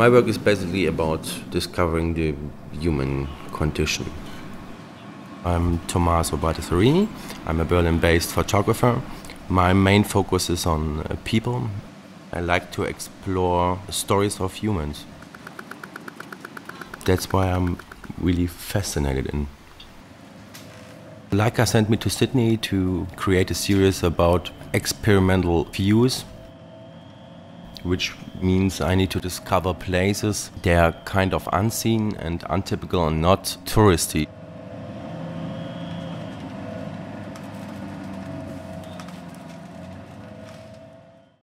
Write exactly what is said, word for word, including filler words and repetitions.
My work is basically about discovering the human condition. I'm Tommaso Bartesarini. I'm a Berlin-based photographer. My main focus is on uh, people. I like to explore stories of humans. That's why I'm really fascinated in. Leica sent me to Sydney to create a series about experimental views, which means I need to discover places that are kind of unseen and untypical and not touristy.